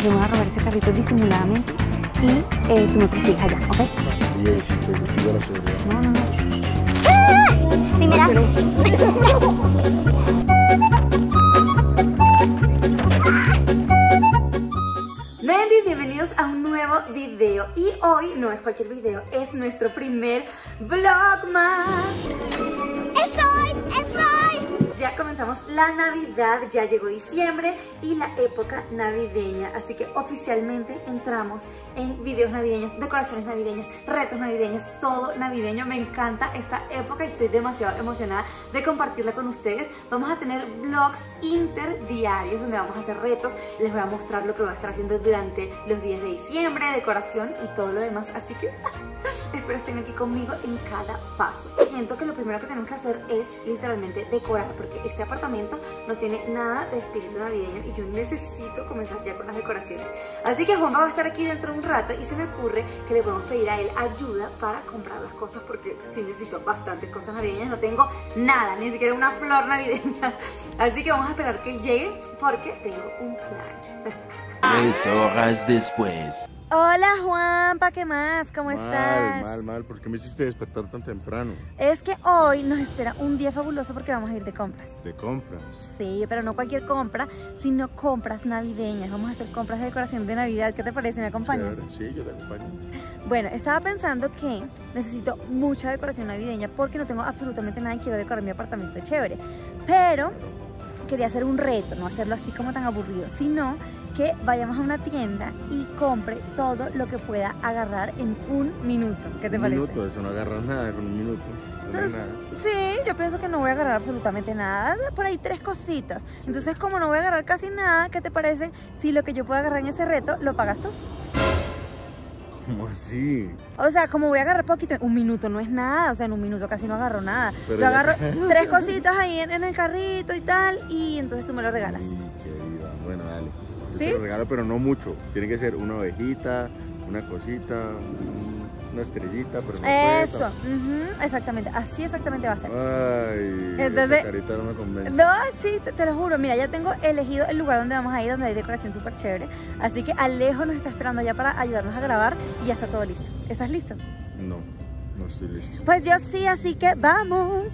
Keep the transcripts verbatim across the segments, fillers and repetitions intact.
yo me voy a robar ese carrito disimuladamente y eh, tú me persigues allá, ¿ok? Y ahí sí, te pido la seguridad. No, no, no. Primera. Bendis, bienvenidos a un nuevo video. Y hoy no es cualquier video, es nuestro primer vlogmas. ¡Es hoy! ¡Es hoy! Ya comenzamos la Navidad, ya llegó diciembre y la época navideña. Así que oficialmente entramos en videos navideños, decoraciones navideñas, retos navideños, todo navideño. Me encanta esta época y estoy demasiado emocionada de compartirla con ustedes. Vamos a tener vlogs interdiarios donde vamos a hacer retos. Les voy a mostrar lo que voy a estar haciendo durante los días de diciembre, decoración y todo lo demás. Así que espero estén aquí conmigo en cada paso. Siento que lo primero que tenemos que hacer es literalmente decorar, porque este apartamento no tiene nada de espíritu navideño y yo necesito comenzar ya con las decoraciones. Así que Juanpa va a estar aquí dentro de un rato y se me ocurre que le podemos pedir a él ayuda para comprar las cosas, porque sí necesito bastantes cosas navideñas, no tengo nada, ni siquiera una flor navideña. Así que vamos a esperar que él llegue porque tengo un plan. Tres horas después. Hola Juanpa, ¿qué más? ¿Cómo mal, estás? Mal, mal, mal. ¿Por qué me hiciste despertar tan temprano? Es que hoy nos espera un día fabuloso porque vamos a ir de compras. ¿De compras? Sí, pero no cualquier compra, sino compras navideñas. Vamos a hacer compras de decoración de Navidad. ¿Qué te parece? ¿Me acompañas? Chévere. Sí, yo te acompaño. Bueno, estaba pensando que necesito mucha decoración navideña porque no tengo absolutamente nada y quiero decorar mi apartamento chévere. Pero quería hacer un reto, no hacerlo así como tan aburrido, sino que vayamos a una tienda y compre todo lo que pueda agarrar en un minuto. ¿Qué te un parece? Un minuto, eso no agarras nada con un minuto. No es nada. Sí, yo pienso que no voy a agarrar absolutamente nada. Por ahí tres cositas. Entonces, como no voy a agarrar casi nada, ¿qué te parece si lo que yo puedo agarrar en ese reto lo pagas tú? ¿Cómo así? O sea, como voy a agarrar poquito, un minuto no es nada, o sea, en un minuto casi no agarro nada. Pero yo ya... agarro tres cositas ahí en, en el carrito y tal, y entonces tú me lo regalas. Sí, qué vida. Bueno, dale. Yo ¿Sí? te lo regalo, pero no mucho. Tiene que ser una ovejita, una cosita, un- una estrellita, pero no Eso, cuesta. ujú, exactamente, así exactamente va a ser. Ay, Entonces- esa carita no me convence. No, sí, te, te lo juro. Mira, ya tengo elegido el lugar donde vamos a ir, donde hay decoración súper chévere. Así que Alejo nos está esperando ya para ayudarnos a grabar y ya está todo listo. ¿Estás listo? No, no estoy listo. Pues yo sí, así que vamos.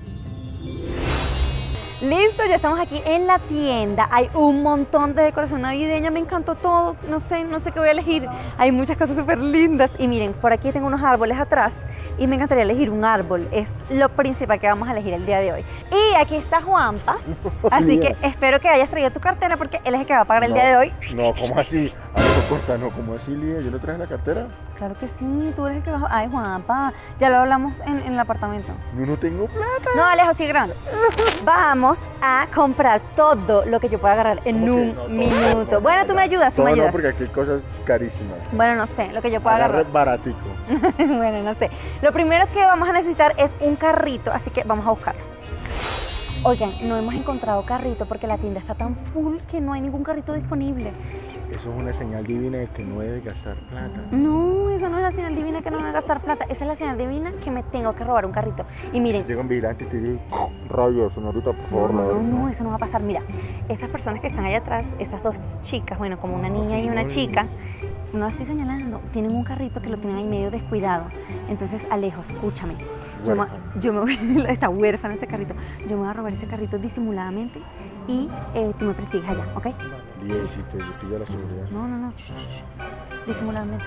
Listo, ya estamos aquí en la tienda. Hay un montón de decoración navideña, me encantó todo. No sé, no sé qué voy a elegir. Hay muchas cosas súper lindas. Y miren, por aquí tengo unos árboles atrás y me encantaría elegir un árbol. Es lo principal que vamos a elegir el día de hoy. Y aquí está Juanpa. Así que espero que hayas traído tu cartera porque él es el que va a pagar el No, día de hoy. No, ¿cómo así? Alejo, corta, no, ¿cómo así, Lía? ¿Yo no traje la cartera? Claro que sí, tú eres el que va a... Ay, Juanpa, ya lo hablamos en, en el apartamento. Yo no tengo plata. No, Alejo, sigue grabando. Vamos a comprar todo lo que yo pueda agarrar en ¿Cómo que un no? Todo, minuto. no, Bueno, no, tú no. me ayudas, tú Todo me no, ayudas. porque aquí hay cosas carísimas. Bueno, no sé, lo que yo pueda Agarre agarrar. baratico. Bueno, no sé. Lo primero que vamos a necesitar es un carrito, así que vamos a buscarlo. Oigan, no hemos encontrado carrito porque la tienda está tan full que no hay ningún carrito disponible. Eso es una señal divina de que no debe gastar plata. No, esa no es la señal divina que no voy a gastar plata. Esa es la señal divina que me tengo que robar un carrito. Y miren, Si llega un vigilante y te dice, rayos, señorita, por favor, la no, verdad. no, eso no va a pasar. Mira, esas personas que están allá atrás, esas dos chicas, bueno, como una niña y una chica, no las estoy señalando, tienen un carrito que lo tienen ahí medio descuidado. Entonces, Alejo, escúchame. Yo me, Huérfano. yo me voy, está huérfano ese carrito. Yo me voy a robar ese carrito disimuladamente y eh, tú me persigues allá, ¿ok? Lía, y si te pilla la seguridad. No, no, no. Shh, shh, shh. Disimuladamente.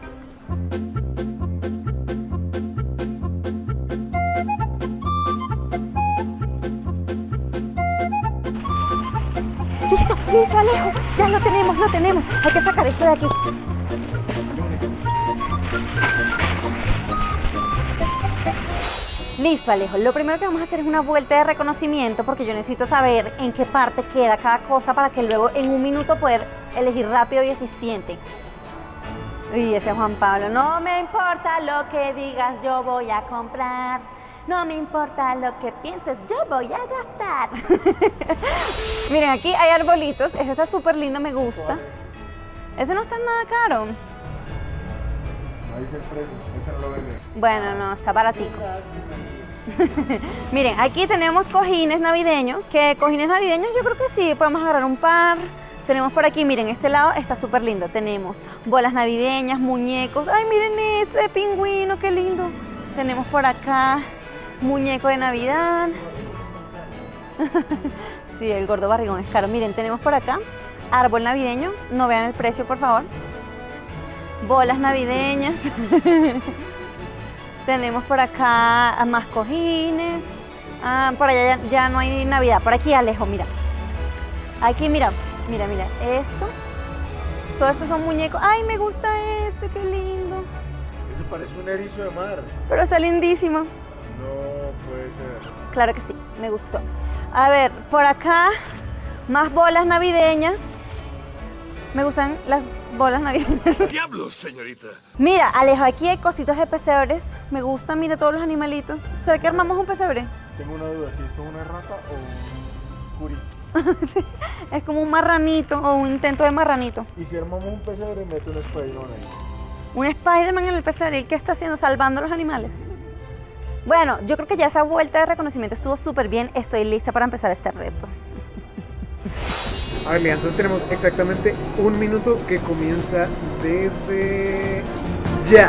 Listo, listo, Alejo. Ya lo tenemos, lo tenemos. Hay que sacar esto de aquí. Listo, Alejo. Lo primero que vamos a hacer es una vuelta de reconocimiento porque yo necesito saber en qué parte queda cada cosa para que luego en un minuto poder elegir rápido y eficiente. Y ese Juan Pablo, no me importa lo que digas, yo voy a comprar. No me importa lo que pienses, yo voy a gastar. Miren, aquí hay arbolitos. Este está súper lindo, me gusta. Ese no está nada caro. Ahí dice el precio, ese no lo vende. Bueno, no, está baratico. Miren, aquí tenemos cojines navideños. Que cojines navideños yo creo que sí, podemos agarrar un par. Tenemos por aquí, miren, este lado está súper lindo. Tenemos bolas navideñas, muñecos. Ay, miren este pingüino, qué lindo. Tenemos por acá muñeco de Navidad. Sí, el gordo barrigón es caro. Miren, tenemos por acá árbol navideño. No vean el precio, por favor. Bolas navideñas. Tenemos por acá más cojines. Ah, por allá ya, ya no hay Navidad. Por aquí Alejo, mira. Aquí, mira, mira, mira. Esto. Todo esto son muñecos. Ay, me gusta este, qué lindo. Eso parece un erizo de mar. Pero está lindísimo. No puede ser. Claro que sí, me gustó. A ver, por acá, más bolas navideñas. Me gustan las bolas navideñas. ¡Diablos, señorita! Mira, Alejo, aquí hay cositas de pesebres. Me gustan, mira todos los animalitos. ¿Será que armamos un pesebre? Tengo una duda, si esto es una rata o un curí. Es como un marranito o un intento de marranito. Y si armamos un pesebre, meto un Spider-Man ahí. Un Spider-Man en el pesebre. ¿Y qué está haciendo? Salvando a los animales. Bueno, yo creo que ya esa vuelta de reconocimiento estuvo súper bien. Estoy lista para empezar este reto. A ver, mira, entonces tenemos exactamente un minuto que comienza desde ya.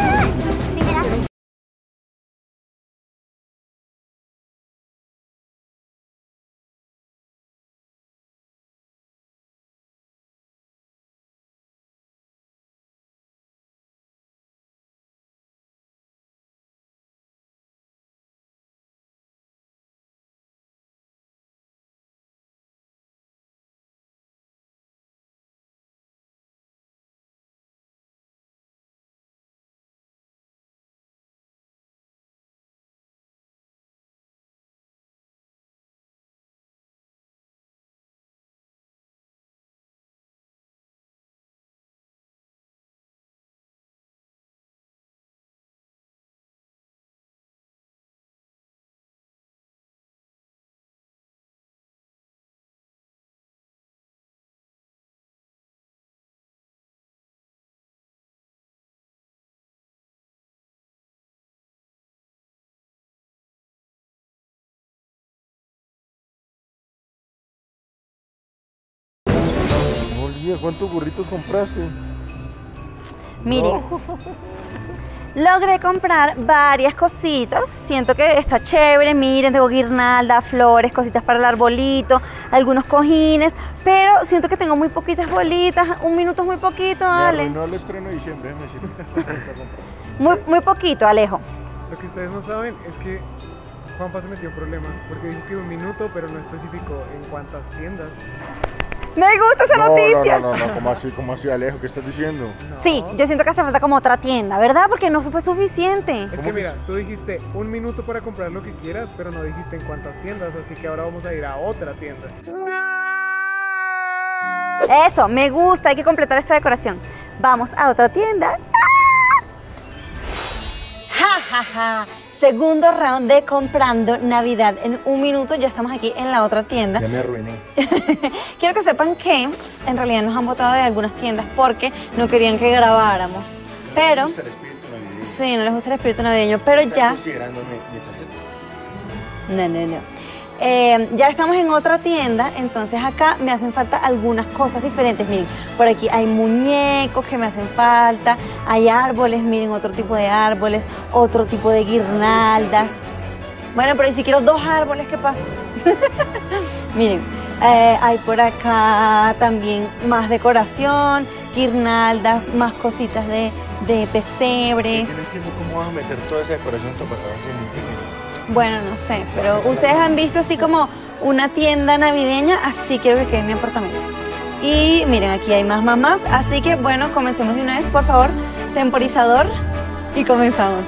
Olvida, ¿cuántos burritos compraste? Mire, No. logré comprar varias cositas. Siento que está chévere. Miren, tengo guirnalda, flores, cositas para el arbolito, algunos cojines. Pero siento que tengo muy poquitas bolitas. Un minuto es muy poquito, Me Ale. arruinó el estreno de diciembre, déjame decirte. Muy, muy poquito, Alejo. Lo que ustedes no saben es que Juanpa se metió en problemas porque dijo que un minuto, pero no especificó en cuántas tiendas. Me gusta esa No, noticia. no, no, no, no, ¿cómo así, cómo así, Alejo? ¿Qué estás diciendo? No. Sí, yo siento que hace falta como otra tienda, ¿verdad? Porque no fue suficiente. Es ¿Cómo que que mira, tú dijiste un minuto para comprar lo que quieras, pero no dijiste en cuántas tiendas, así que ahora vamos a ir a otra tienda. Eso, me gusta, hay que completar esta decoración. Vamos a otra tienda. Ja, ja, ja. Segundo round de comprando Navidad. En un minuto ya estamos aquí en la otra tienda. Ya me arruiné. Quiero que sepan que en realidad nos han botado de algunas tiendas porque no querían que grabáramos. Pero, ¿Me gusta el espíritu navideño? sí, no les gusta el espíritu navideño, pero ¿Estás ya... considerando mi, mi tarjeta? No, no, no. Eh, ya estamos en otra tienda, entonces acá me hacen falta algunas cosas diferentes. Miren, por aquí hay muñecos que me hacen falta, hay árboles, miren, otro tipo de árboles, otro tipo de guirnaldas. Bueno, pero ¿y si quiero dos árboles, qué pasa? Miren, eh, hay por acá también más decoración, guirnaldas, más cositas de, de pesebres. Yo no entiendo cómo vas a meter toda esa decoración en tu apartamento muy pequeño. Bueno, no sé, pero ustedes han visto así como una tienda navideña, así quiero que quede en mi apartamento. Y miren, aquí hay más mamás, así que bueno, comencemos de una vez, por favor, temporizador, y comenzamos.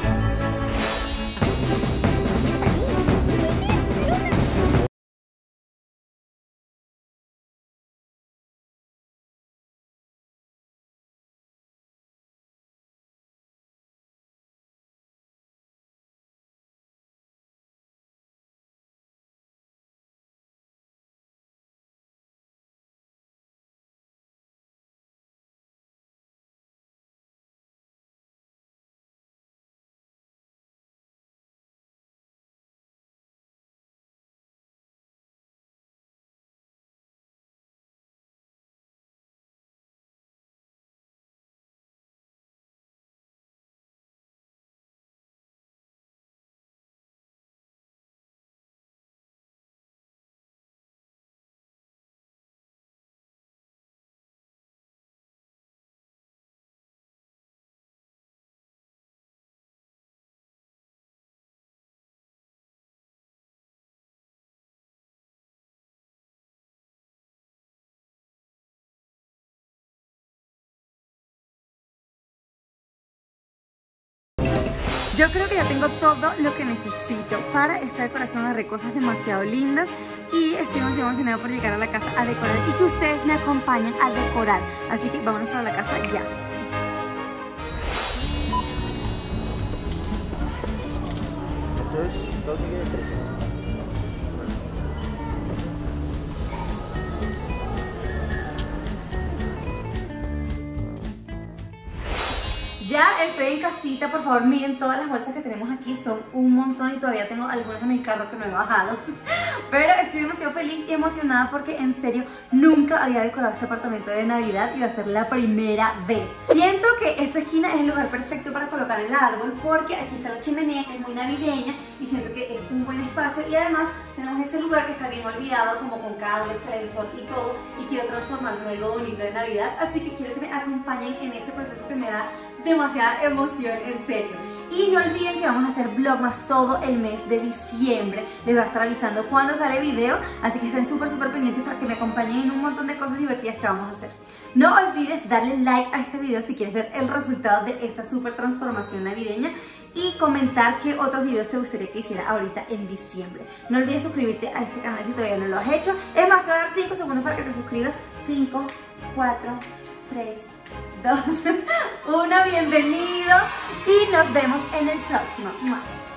Yo creo que ya tengo todo lo que necesito para esta decoración. Agarré cosas demasiado lindas y estoy demasiado emocionada por llegar a la casa a decorar y que ustedes me acompañen a decorar. Así que vámonos para la casa ya. Entonces, dos millones trescientos. Ya estoy en casita, por favor miren todas las bolsas que tenemos aquí, son un montón y todavía tengo algunas en el carro que no he bajado. Pero estoy demasiado feliz y emocionada porque en serio nunca había decorado este apartamento de Navidad y va a ser la primera vez. Siento que esta esquina es el lugar perfecto para colocar el árbol porque aquí está la chimenea que es muy navideña y siento que es un buen espacio y además tenemos este lugar que está bien olvidado como con cables, televisor y todo y quiero transformarlo en algo bonito de Navidad, así que quiero que me acompañen en este proceso que me da demasiada emoción, en serio. Y no olviden que vamos a hacer vlogmas todo el mes de diciembre. Les voy a estar avisando cuando sale video, así que estén súper súper pendientes para que me acompañen en un montón de cosas divertidas que vamos a hacer. No olvides darle like a este video si quieres ver el resultado de esta súper transformación navideña y comentar qué otros videos te gustaría que hiciera ahorita en diciembre. No olvides suscribirte a este canal si todavía no lo has hecho. Es más, te voy a dar cinco segundos para que te suscribas. cinco, cuatro, tres, dos, uno, bienvenido y nos vemos en el próximo.